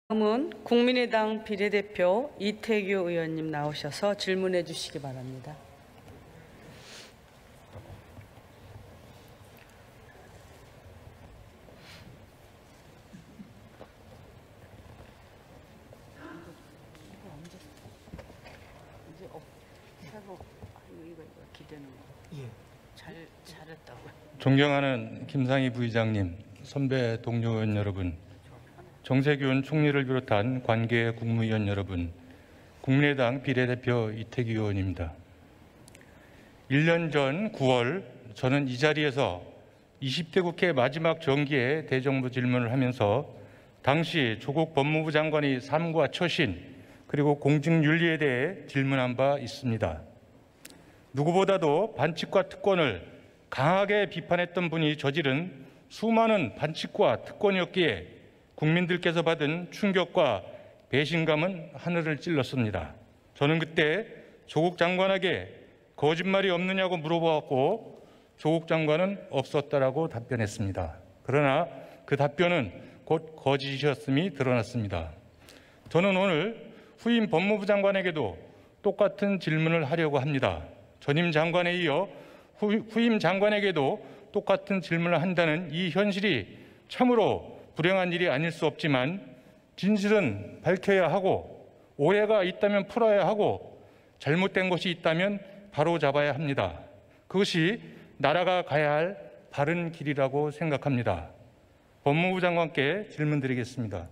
다음은 국민의당 비례대표 이태규 의원님 나오셔서 질문해 주시기 바랍니다. 존경하는 김상희 부의장님, 선배 동료 의원 여러분, 정세균 총리를 비롯한 관계 국무위원 여러분, 국민의당 비례대표 이태규 의원입니다. 1년 전 9월 저는 이 자리에서 20대 국회 마지막 정기에 대정부 질문을 하면서 당시 조국 법무부 장관의 삶과 처신 그리고 공직윤리에 대해 질문한 바 있습니다. 누구보다도 반칙과 특권을 강하게 비판했던 분이 저지른 수많은 반칙과 특권이었기에 국민들께서 받은 충격과 배신감은 하늘을 찔렀습니다. 저는 그때 조국 장관에게 거짓말이 없느냐고 물어보았고 조국 장관은 없었다라고 답변했습니다. 그러나 그 답변은 곧 거짓이었음이 드러났습니다. 저는 오늘 후임 법무부 장관에게도 똑같은 질문을 하려고 합니다. 전임 장관에 이어 후임 장관에게도 똑같은 질문을 한다는 이 현실이 참으로 불행한 일이 아닐 수 없지만 진실은 밝혀야 하고 오해가 있다면 풀어야 하고 잘못된 것이 있다면 바로잡아야 합니다. 그것이 나라가 가야 할 바른 길이라고 생각합니다. 법무부 장관께 질문드리겠습니다.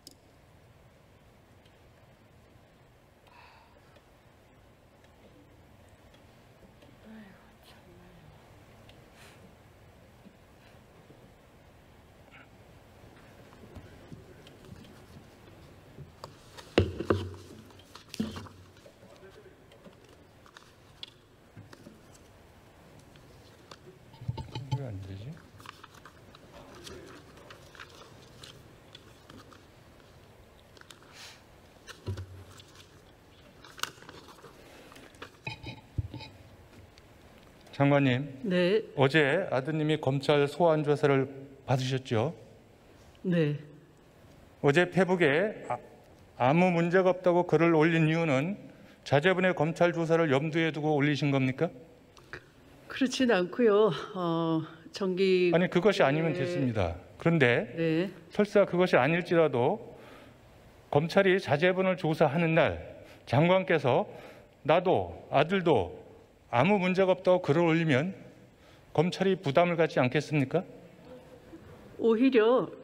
왜 안 되지? 장관님, 네. 어제 아드님이 검찰 소환 조사를 받으셨죠? 네. 어제 페북에 아무 문제가 없다고 글을 올린 이유는 자제분의 검찰 조사를 염두에 두고 올리신 겁니까? 그렇진 않고요. 정기 아니 그것이 아니면 됐습니다. 그런데 네. 설사 그것이 아닐지라도 검찰이 자제분을 조사하는 날 장관께서 나도 아들도 아무 문제가 없다고 글을 올리면 검찰이 부담을 갖지 않겠습니까? 오히려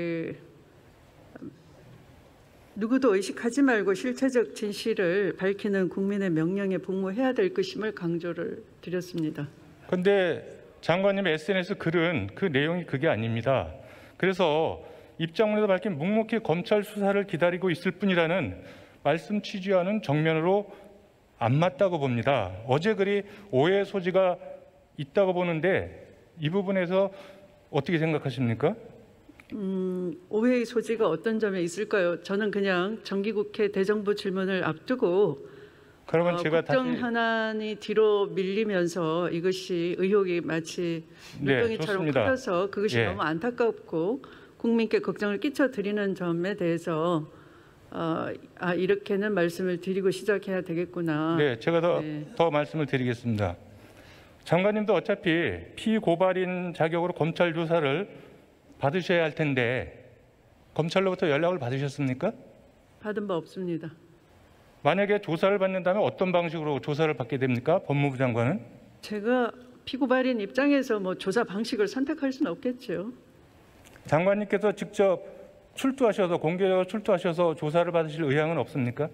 누구도 의식하지 말고 실체적 진실을 밝히는 국민의 명령에 복무해야 될 것임을 강조를 드렸습니다. 그런데 장관님의 SNS 글은 그 내용이 그게 아닙니다. 그래서 입장문에서 밝힌 묵묵히 검찰 수사를 기다리고 있을 뿐이라는 말씀 취지와는 정면으로 안 맞다고 봅니다. 어제 글이 오해의 소지가 있다고 보는데 이 부분에서 어떻게 생각하십니까? 오해의 소지가 어떤 점에 있을까요? 저는 그냥 정기국회 대정부 질문을 앞두고 그러면 제가 국정 다시 현안이 뒤로 밀리면서 이것이 의혹이 마치 물병이처럼 커져서 그것이 너무 안타깝고 국민께 걱정을 끼쳐드리는 점에 대해서 이렇게는 말씀을 드리고 시작해야 되겠구나. 네, 제가 더 말씀을 드리겠습니다. 장관님도 어차피 피고발인 자격으로 검찰 조사를 받으셔야 할 텐데 검찰로부터 연락을 받으셨습니까? 받은 바 없습니다. 만약에 조사를 받는다면 어떤 방식으로 조사를 받게 됩니까? 법무부 장관은? 제가 피고발인 입장에서 뭐 조사 방식을 선택할 수는 없겠죠. 장관님께서 직접 출두하셔서 공개적으로 출두하셔서 조사를 받으실 의향은 없습니까?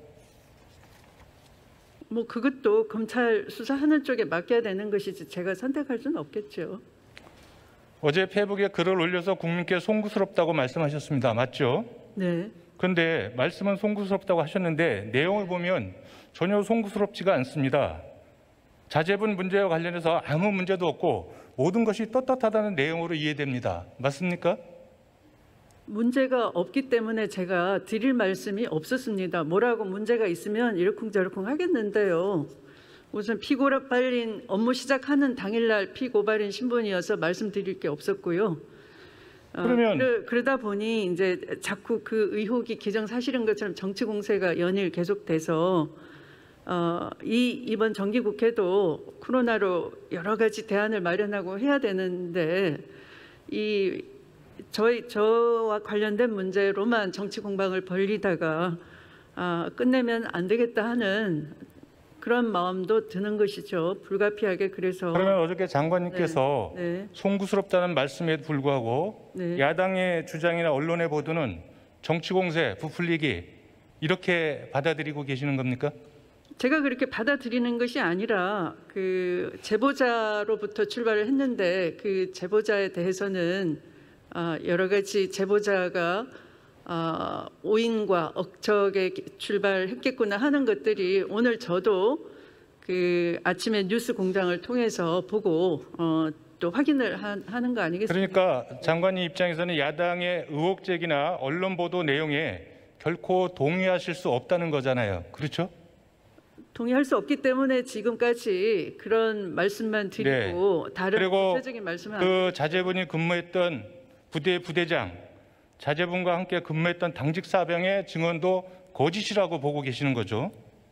뭐 그것도 검찰 수사하는 쪽에 맡겨야 되는 것이지 제가 선택할 수는 없겠죠. 어제 페북에 글을 올려서 국민께 송구스럽다고 말씀하셨습니다. 맞죠? 네. 그런데 말씀은 송구스럽다고 하셨는데 내용을 보면 전혀 송구스럽지가 않습니다. 자제분 문제와 관련해서 아무 문제도 없고 모든 것이 떳떳하다는 내용으로 이해됩니다. 맞습니까? 문제가 없기 때문에 제가 드릴 말씀이 없었습니다. 뭐라고 문제가 있으면 이러쿵저러쿵 하겠는데요. 우선 피고발인 업무 시작하는 당일날 피고발인 신분이어서 말씀드릴 게 없었고요. 그러면 그러다 보니 이제 자꾸 그 의혹이 기정사실인 것처럼 정치 공세가 연일 계속돼서 이번 정기국회도 코로나로 여러 가지 대안을 마련하고 해야 되는데 저와 관련된 문제로만 정치 공방을 벌리다가 끝내면 안 되겠다 하는 그런 마음도 드는 것이죠. 불가피하게. 그래서 그러면 어저께 장관님께서 네. 송구스럽다는 말씀에도 불구하고 네. 야당의 주장이나 언론의 보도는 정치 공세, 부풀리기 이렇게 받아들이고 계시는 겁니까? 제가 그렇게 받아들이는 것이 아니라 그 제보자로부터 출발을 했는데 그 제보자에 대해서는 여러 가지 제보자가 오인과 억척에 출발했겠구나 하는 것들이 오늘 저도 그 아침에 뉴스 공장을 통해서 보고 또 확인을 하는 거 아니겠습니까? 그러니까 장관님 입장에서는 야당의 의혹 제기나 언론 보도 내용에 결코 동의하실 수 없다는 거잖아요. 그렇죠? 동의할 수 없기 때문에 지금까지 그런 말씀만 드리고 다른 그리고 구체적인 말씀은 그 자제분이 근무했던 부대 부대장, 자제분과 함께 근무했던 당직 사병의 증언도 거짓이라고 보고 계시는 거죠.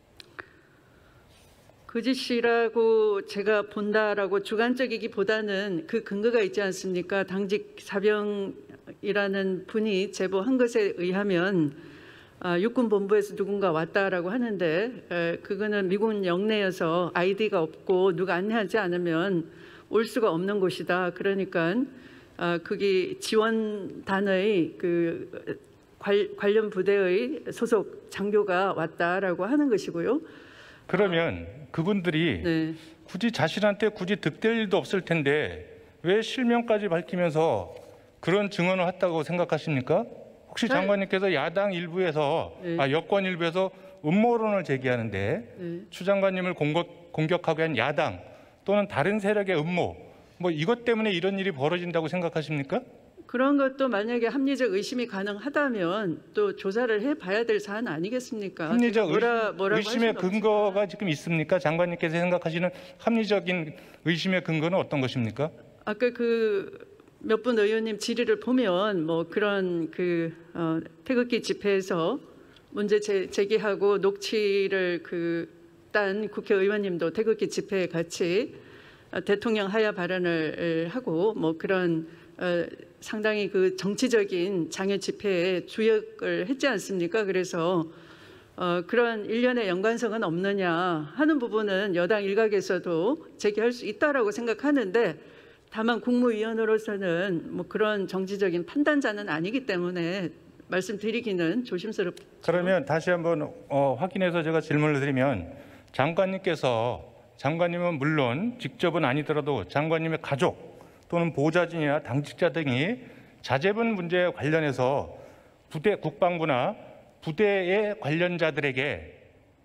거짓이라고 제가 본다라고 주관적이기보다는 그 근거가 있지 않습니까? 당직 사병이라는 분이 제보한 것에 의하면 육군본부에서 누군가 왔다라고 하는데 그거는 미군 영내여서 아이디가 없고 누가 안내하지 않으면 올 수가 없는 곳이다. 그러니까 거기 지원단의 그 관련 부대의 소속 장교가 왔다라고 하는 것이고요. 그러면 그분들이 네. 굳이 자신한테 굳이 득될 일도 없을 텐데 왜 실명까지 밝히면서 그런 증언을 했다고 생각하십니까? 혹시 장관님께서 야당 일부에서 네. 여권 일부에서 음모론을 제기하는데 네. 추 장관님을 공격하기 위한 야당 또는 다른 세력의 음모 뭐 이것 때문에 이런 일이 벌어진다고 생각하십니까? 그런 것도 만약에 합리적 의심이 가능하다면 또 조사를 해봐야 될 사안 아니겠습니까? 합리적 뭐라고 할 의심의 수는 근거가 지금 있습니까? 장관님께서 생각하시는 합리적인 의심의 근거는 어떤 것입니까? 아까 그 몇 분 의원님 질의를 보면 뭐 그런 그 태극기 집회에서 문제 제기하고 녹취를 딴 국회의원님도 태극기 집회에 같이 대통령 하야 발언을 하고 뭐 그런 상당히 그 정치적인 장외 집회에 주역을 했지 않습니까? 그래서 그런 일련의 연관성은 없느냐 하는 부분은 여당 일각에서도 제기할 수 있다라고 생각하는데 다만 국무위원으로서는 뭐 그런 정치적인 판단자는 아니기 때문에 말씀드리기는 조심스럽죠. 그러면 다시 한번 확인해서 제가 질문을 드리면 장관님은 물론 직접은 아니더라도 장관님의 가족 또는 보좌진이나 당직자 등이 자제분 문제에 관련해서 부대 국방부나 부대의 관련자들에게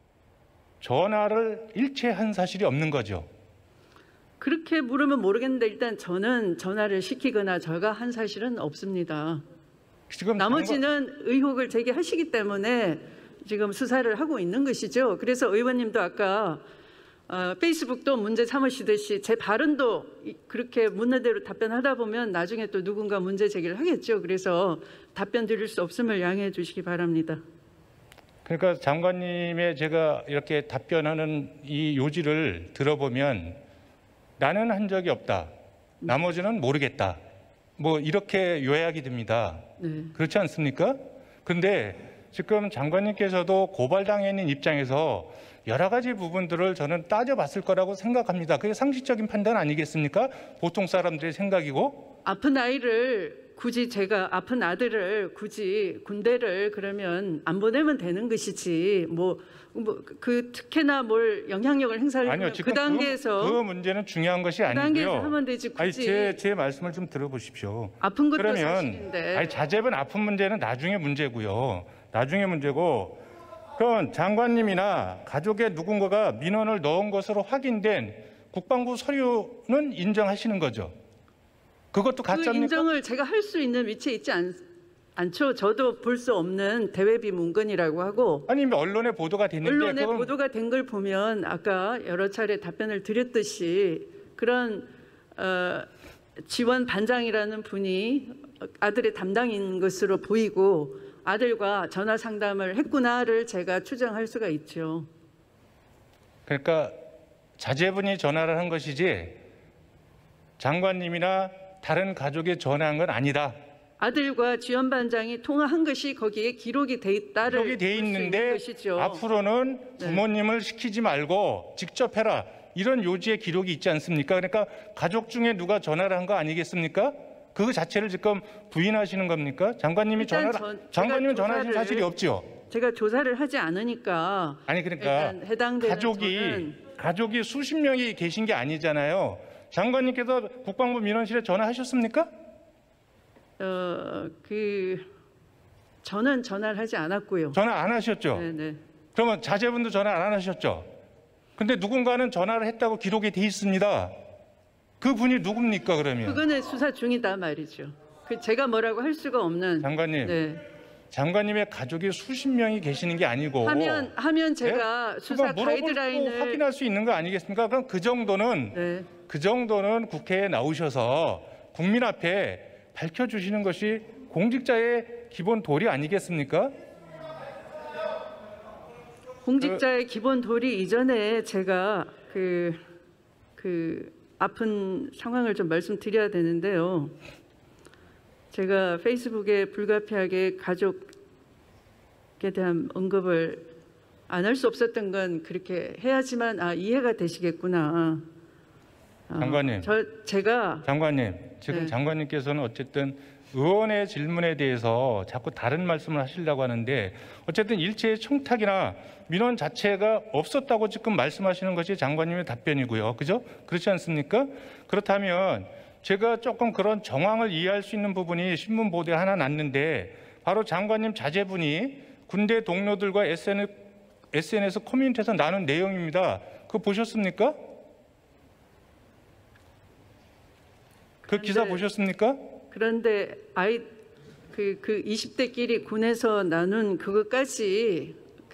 전화를 일체 한 사실이 없는 거죠. 그렇게 물으면 모르겠는데 일단 저는 전화를 시키거나 제가 한 사실은 없습니다. 지금 나머지는 의혹을 제기하시기 때문에 지금 수사를 하고 있는 것이죠. 그래서 의원님도 아까 페이스북도 문제 삼으시듯이 제 발언도 그렇게 묻는 대로 답변하다 보면 나중에 또 누군가 문제 제기를 하겠죠. 그래서 답변 드릴 수 없음을 양해해 주시기 바랍니다. 그러니까 장관님의 제가 이렇게 답변하는 이 요지를 들어보면 나는 한 적이 없다. 나머지는 모르겠다. 뭐 이렇게 요약이 됩니다. 네. 그렇지 않습니까? 그런데 지금 장관님께서도 고발당해 있는 입장에서 여러 가지 부분들을 저는 따져봤을 거라고 생각합니다. 그게 상식적인 판단 아니겠습니까? 보통 사람들의 생각이고. 아픈 아이를 굳이 제가 아픈 아들을 굳이 군대를 그러면 안 보내면 되는 것이지 뭐 그 특혜나 뭘 영향력을 행사하려면 아니요, 지금 그 단계에서 그 문제는 중요한 것이 그 단계에서 아니고요. 하면 되지 굳이 제 말씀을 좀 들어보십시오. 아픈 것도 그러면 사실인데 자제분 아픈 문제는 나중에 문제고요. 나중에 문제고 그럼 장관님이나 가족의 누군가가 민원을 넣은 것으로 확인된 국방부 서류는 인정하시는 거죠? 그것도 그 가짜입니까? 인정을 제가 할 수 있는 위치에 있지 않죠. 저도 볼 수 없는 대외비 문건이라고 하고 아니 언론에 보도가 됐는데 언론에 그건 보도가 된 걸 보면 아까 여러 차례 답변을 드렸듯이 그런 지원 반장이라는 분이 아들의 담당인 것으로 보이고 아들과 전화 상담을 했구나를 제가 추정할 수가 있죠. 그러니까 자제분이 전화를 한 것이지 장관님이나 다른 가족이 전화한 건 아니다. 아들과 주연 반장이 통화한 것이 거기에 기록이 돼 있다를 기록이 돼 볼 수 있는 있는데 것이죠. 앞으로는 부모님을 시키지 말고 직접 해라. 이런 요지의 기록이 있지 않습니까? 그러니까 가족 중에 누가 전화를 한 거 아니겠습니까? 그 자체를 지금 부인하시는 겁니까? 장관님이 일단 장관님은 제가 전화하신 사실이 없죠. 제가 조사를 하지 않으니까 아니 그러니까 일단 해당되는 가족이 수십 명이 계신 게 아니잖아요. 장관님께서 국방부 민원실에 전화하셨습니까? 저는 전화를 하지 않았고요. 전화 안 하셨죠? 네네. 그러면 자제분도 전화 안 하셨죠? 근데 누군가는 전화를 했다고 기록이 돼 있습니다. 그 분이 누굽니까 그러면? 그거는 수사 중이다 말이죠. 제가 뭐라고 할 수가 없는. 장관님, 네. 장관님의 가족이 수십 명이 계시는 게 아니고 하면 제가 네? 수사 그거 물어보고 가이드라인을 확인할 수 있는 거 아니겠습니까? 그럼 그 정도는 국회에 나오셔서 국민 앞에 밝혀주시는 것이 공직자의 기본 도리 아니겠습니까? 공직자의 기본 도리 이전에 제가 아픈 상황을 좀 말씀드려야 되는데요. 제가 페이스북에 불가피하게 가족에 대한 언급을 안 할 수 없었던 건 그렇게 해야지만 이해가 되시겠구나. 장관님, 장관님, 지금 네. 장관님께서는 어쨌든 의원의 질문에 대해서 자꾸 다른 말씀을 하시려고 하는데 어쨌든 일체의 청탁이나 민원 자체가 없었다고 지금 말씀하시는 것이 장관님의 답변이고요. 그죠? 그렇지 않습니까? 그렇다면 제가 조금 그런 정황을 이해할 수 있는 부분이 신문 보도에 하나 났는데 바로 장관님 자제분이 군대 동료들과 SNS 커뮤니티에서 나눈 내용입니다. 그거 보셨습니까? 그 기사 보셨습니까? 그런데 그 20대끼리 군에서 나눈 그것까지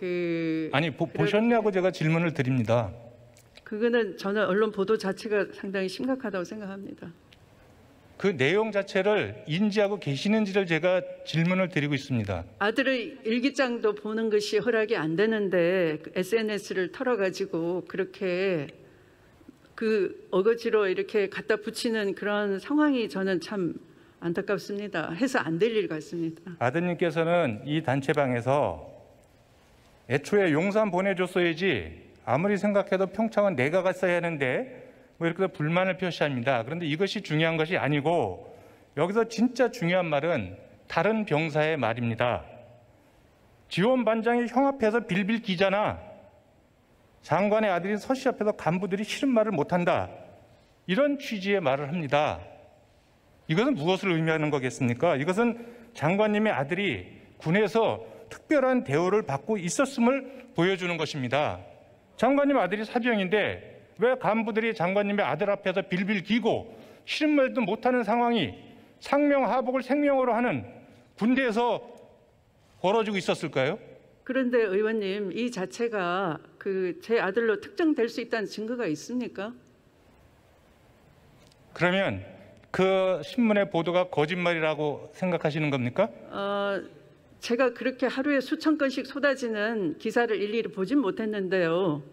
보셨냐고 제가 질문을 드립니다. 그거는 저는 언론 보도 자체가 상당히 심각하다고 생각합니다. 그 내용 자체를 인지하고 계시는지를 제가 질문을 드리고 있습니다. 아들의 일기장도 보는 것이 허락이 안 되는데 SNS를 털어가지고 그렇게 어거지로 이렇게 갖다 붙이는 그런 상황이 저는 참 안타깝습니다. 해서 안 될 일 같습니다. 아드님께서는 이 단체방에서 애초에 용산 보내줬어야지 아무리 생각해도 평창은 내가 갔어야 하는데 뭐 이렇게 불만을 표시합니다. 그런데 이것이 중요한 것이 아니고 여기서 진짜 중요한 말은 다른 병사의 말입니다. 지원 반장이 형 앞에서 빌빌 기잖아. 장관의 아들인 서씨 앞에서 간부들이 싫은 말을 못한다. 이런 취지의 말을 합니다. 이것은 무엇을 의미하는 거겠습니까? 이것은 장관님의 아들이 군에서 특별한 대우를 받고 있었음을 보여주는 것입니다. 장관님 아들이 사병인데 왜 간부들이 장관님의 아들 앞에서 빌빌 기고 싫은 말도 못하는 상황이 상명하복을 생명으로 하는 군대에서 벌어지고 있었을까요? 그런데 의원님, 이 자체가 제 아들로 특정될 수 있다는 증거가 있습니까? 그러면 그 신문의 보도가 거짓말이라고 생각하시는 겁니까? 제가 그렇게 하루에 수천 건씩 쏟아지는 기사를 일일이 보진 못했는데요.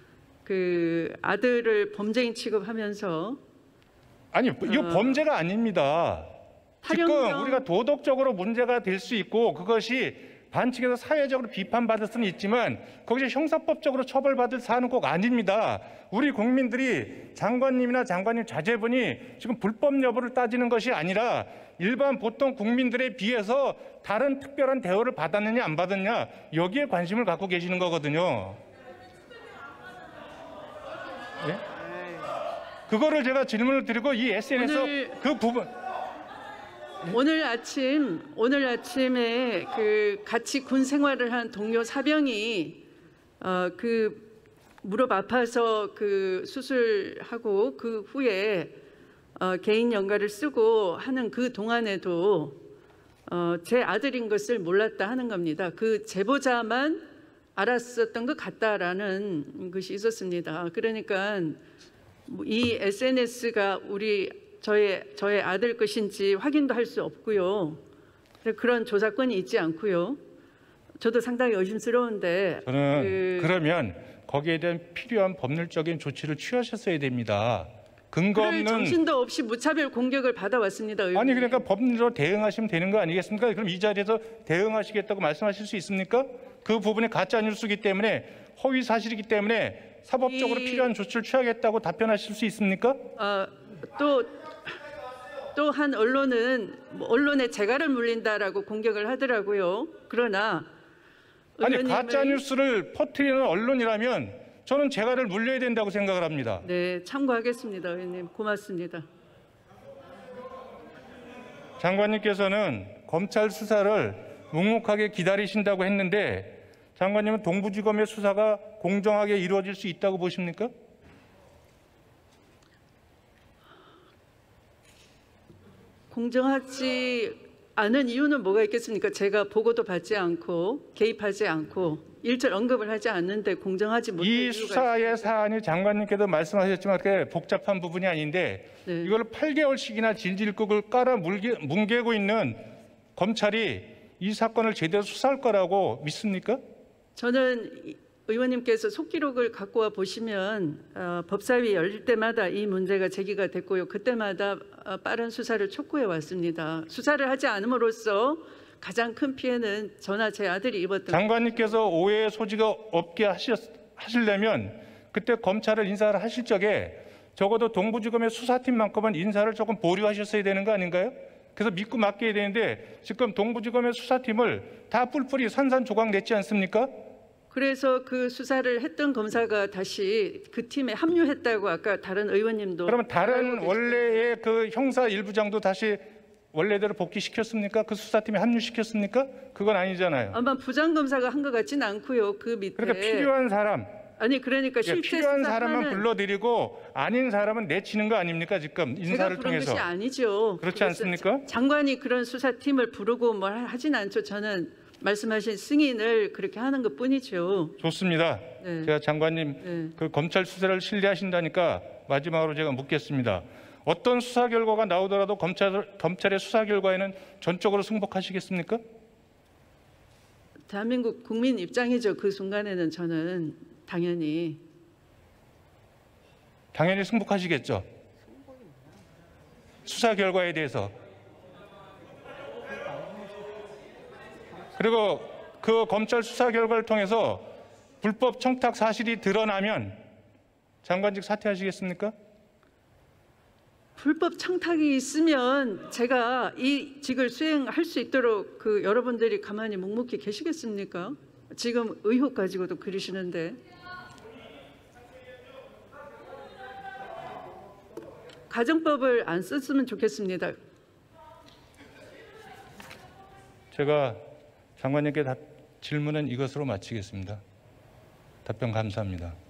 아들을 범죄인 취급하면서 이거 범죄가 아닙니다. 지금 우리가 도덕적으로 문제가 될 수 있고 그것이 반칙에서 사회적으로 비판받을 수는 있지만 거기서 형사법적으로 처벌받을 사안은 꼭 아닙니다. 우리 국민들이 장관님이나 장관님 자제분이 지금 불법 여부를 따지는 것이 아니라 일반 보통 국민들에 비해서 다른 특별한 대우를 받았느냐 안 받았냐 여기에 관심을 갖고 계시는 거거든요. 예? 그거를 제가 질문을 드리고 이 SNS 그 부분 오늘 아침에 같이 군 생활을 한 동료 사병이 무릎 아파서 수술하고 그 후에 개인 연가를 쓰고 하는 그 동안에도 제 아들인 것을 몰랐다 하는 겁니다. 그 제보자만 알았었던 것 같다라는 것이 있었습니다. 그러니까 이 SNS가 우리 저의 아들 것인지 확인도 할 수 없고요. 그런 조사권이 있지 않고요. 저도 상당히 의심스러운데 저는 그러면 거기에 대한 필요한 법률적인 조치를 취하셨어야 됩니다. 근거 그럴 없는 정신도 없이 무차별 공격을 받아왔습니다. 의원님. 아니 그러니까 법률로 대응하시면 되는 거 아니겠습니까? 그럼 이 자리에서 대응하시겠다고 말씀하실 수 있습니까? 그 부분이 가짜 뉴스이기 때문에 허위 사실이기 때문에 사법적으로 필요한 조치를 취하겠다고 답변하실 수 있습니까? 또 한 언론은 언론에 재갈을 물린다라고 공격을 하더라고요. 그러나 아니 의원님의- 가짜 뉴스를 퍼뜨리는 언론이라면 저는 재갈을 물려야 된다고 생각을 합니다. 네, 참고하겠습니다, 의원님. 고맙습니다. 장관님께서는 검찰 수사를 묵묵하게 기다리신다고 했는데 장관님은 동부지검의 수사가 공정하게 이루어질 수 있다고 보십니까? 공정하지 않은 이유는 뭐가 있겠습니까? 제가 보고도 받지 않고 개입하지 않고 일절 언급을 하지 않는데 공정하지 못할 이 이유가 수사의 사안이 장관님께도 말씀하셨지만 그렇게 복잡한 부분이 아닌데 네. 이걸 8개월씩이나 질질국을 깔아 뭉개고 있는 검찰이 이 사건을 제대로 수사할 거라고 믿습니까? 저는 의원님께서 속기록을 갖고 와 보시면 법사위 열릴 때마다 이 문제가 제기가 됐고요. 그때마다 빠른 수사를 촉구해 왔습니다. 수사를 하지 않음으로써 가장 큰 피해는 저나 제 아들이 입었던 장관님께서 오해의 소지가 없게 하시려면 그때 검찰을 인사를 하실 적에 적어도 동부지검의 수사팀만큼은 인사를 조금 보류하셨어야 되는 거 아닌가요? 그래서 믿고 맡겨야 되는데 지금 동부지검의 수사팀을 다 뿔뿔이 산산조각 냈지 않습니까? 그래서 그 수사를 했던 검사가 다시 그 팀에 합류했다고 아까 다른 의원님도 그러면 다른 알고 원래의 그 형사 일부장도 다시 원래대로 복귀시켰습니까? 그 수사팀에 합류시켰습니까? 그건 아니잖아요. 아마 부장검사가 한 것 같지는 않고요. 그 밑에 그러니까 필요한 사람, 그러니까 실제 필요한 사람만 수사하는 불러들이고 아닌 사람은 내치는 거 아닙니까? 지금 제가 인사를 부른 통해서. 것이 아니죠. 그렇지 그것은 않습니까? 장관이 그런 수사팀을 부르고 뭘 하진 않죠. 저는 말씀하신 승인을 그렇게 하는 것뿐이죠. 좋습니다. 네. 제가 장관님 네. 그 검찰 수사를 신뢰하신다니까 마지막으로 제가 묻겠습니다. 어떤 수사 결과가 나오더라도 검찰의 수사 결과에는 전적으로 승복하시겠습니까? 대한민국 국민 입장이죠. 그 순간에는 저는 당연히 승복하시겠죠. 수사 결과에 대해서. 그리고 그 검찰 수사 결과를 통해서 불법 청탁 사실이 드러나면 장관직 사퇴하시겠습니까? 불법 청탁이 있으면 제가 이 직을 수행할 수 있도록 그 여러분들이 가만히 묵묵히 계시겠습니까? 지금 의혹 가지고도 그러시는데 가정법을 안 썼으면 좋겠습니다. 제가 장관님께 질문은 이것으로 마치겠습니다. 답변 감사합니다.